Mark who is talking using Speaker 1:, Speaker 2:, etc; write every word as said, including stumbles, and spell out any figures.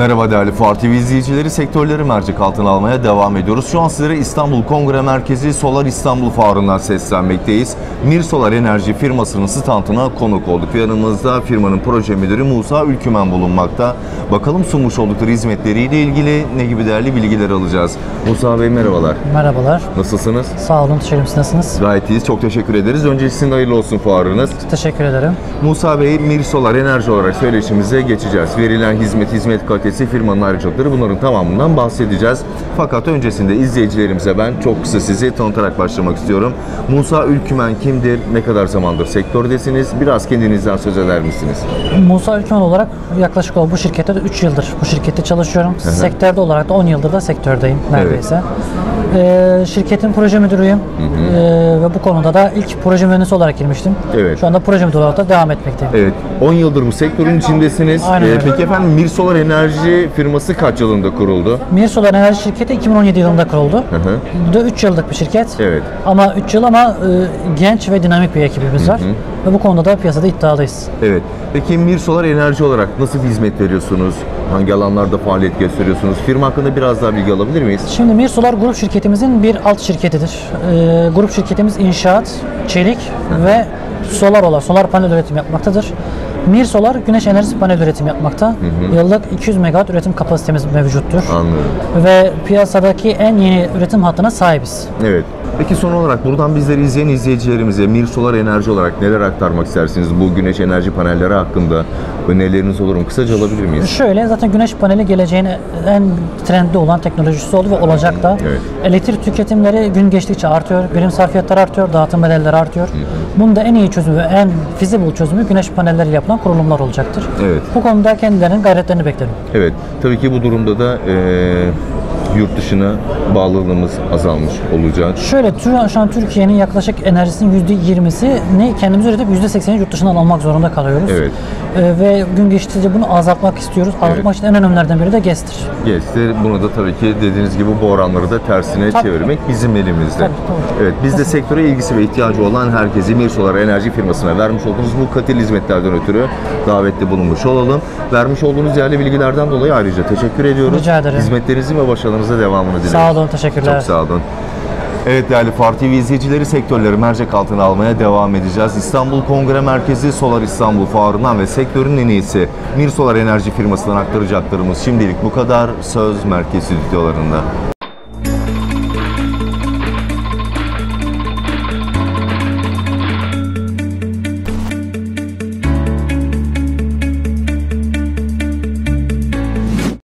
Speaker 1: Merhaba değerli Fuar T V izleyicileri, sektörleri mercek altına almaya devam ediyoruz. Şu an sizlere İstanbul Kongre Merkezi Solar İstanbul Fuarı'ndan seslenmekteyiz. Mir Solar Enerji firmasının standına konuk olduk. Yanımızda firmanın proje müdürü Musa Ülkümen bulunmakta. Bakalım sunmuş oldukları hizmetleriyle ilgili ne gibi değerli bilgiler alacağız. Musa Bey merhabalar.
Speaker 2: Merhabalar.
Speaker 1: Nasılsınız?
Speaker 2: Sağ olun, teşekkür ederim. Siz nasılsınız?
Speaker 1: Gayet iyiyiz. Çok teşekkür ederiz. Öncesinde hayırlı olsun fuarınız.
Speaker 2: Teşekkür ederim.
Speaker 1: Musa Bey, Mir Solar Enerji olarak söyleşimize geçeceğiz. Verilen hizmet, hizmet kalitesi, firmanın ayrıcalıkları, bunların tamamından bahsedeceğiz. Fakat öncesinde izleyicilerimize ben çok kısa sizi tanıtarak başlamak istiyorum. Musa Ülkümen kimdir? Ne kadar zamandır sektördesiniz? Biraz kendinizden söz eder misiniz?
Speaker 2: Musa Ülkümen olarak yaklaşık olarak bu şirkette de üç yıldır bu şirkette çalışıyorum.
Speaker 1: Hı hı.
Speaker 2: Sektörde olarak da on yıldır da sektördeyim neredeyse. Evet. Ee, şirketin proje müdürüyüm. Hı hı. Ee, ve bu konuda da ilk proje mühendisi olarak girmiştim. Evet. Şu anda proje müdürü olarak da devam etmekteyim.
Speaker 1: Evet. on yıldır bu sektörün içindesiniz.
Speaker 2: Aynen öyle.
Speaker 1: Ee, peki efendim, Mir Solar Enerji firması kaç yılında kuruldu?
Speaker 2: Mir Solar Enerji şirketi iki bin on yedi yılında kuruldu. Hı hı. Bu da üç yıllık bir şirket. Evet. Ama üç yıl ama e, genç ve dinamik bir ekibimiz var. Hı hı. Ve bu konuda da piyasada iddialıyız. Evet.
Speaker 1: Peki Mir Solar Enerji olarak nasıl bir hizmet veriyorsunuz? Hangi alanlarda faaliyet gösteriyorsunuz? Firma hakkında biraz daha bilgi alabilir miyiz?
Speaker 2: Şimdi Mir Solar grup şirketimizin bir alt şirketidir. Ee, grup şirketimiz inşaat, çelik hı. ve solar olan solar panel üretim yapmaktadır. Mir Solar güneş enerjisi panel üretim yapmakta. Hı hı. Yıllık iki yüz megawatt üretim kapasitemiz mevcuttur. Anladım. Ve piyasadaki en yeni üretim hattına sahibiz.
Speaker 1: Evet. Peki son olarak buradan bizleri izleyen izleyicilerimize Mir Solar Enerji olarak neler aktarmak istersiniz bu güneş enerji panelleri hakkında? Önerileriniz olur mu? Kısaca alabilir miyiz?
Speaker 2: Şöyle, zaten güneş paneli geleceğin en trendli olan teknolojisi oldu ve olacak da. Evet. Elektrik tüketimleri gün geçtikçe artıyor, birim sarfiyatları artıyor, dağıtım bedelleri artıyor. Hı hı. Bunun da en iyi çözümü ve en feasible çözümü güneş panelleri yapılan kurulumlar olacaktır. Evet. Bu konuda kendilerinin gayretlerini beklerim. Evet. Tabii ki bu durumda da ee... yurt dışına bağlılığımız azalmış olacak. Şöyle, şu an Türkiye'nin yaklaşık enerjisinin yüzde yirmisini kendimiz üretip yüzde seksenini yurt dışından almak zorunda kalıyoruz. Evet. Ee, ve gün geçtikçe bunu azaltmak istiyoruz. Azaltmak evet. için en önemlilerden biri de GES'tir. GES'tir. Bunu da tabii ki dediğiniz gibi bu oranları da tersine tabii. çevirmek bizim elimizde. Tabii, tabii. Evet, biz de sektöre ilgisi ve ihtiyacı olan herkesi Mir Solar Enerji firmasına vermiş olduğunuz bu kaliteli hizmetlerden ötürü davette bulunmuş olalım. Vermiş olduğunuz değerli bilgilerden dolayı ayrıca teşekkür ediyoruz. Rica ederim. Hizmetlerinizin ve başarılarınıza devamını dilerim. Sağ olun, teşekkürler.
Speaker 1: Çok sağ olun. Evet değerli Fuar T V izleyicileri, sektörleri mercek altına almaya devam edeceğiz. İstanbul Kongre Merkezi Solar İstanbul Fuarı'ndan ve sektörün en iyisi Mir Solar Enerji firmasından aktaracaklarımız şimdilik bu kadar. Söz merkez stüdyolarında.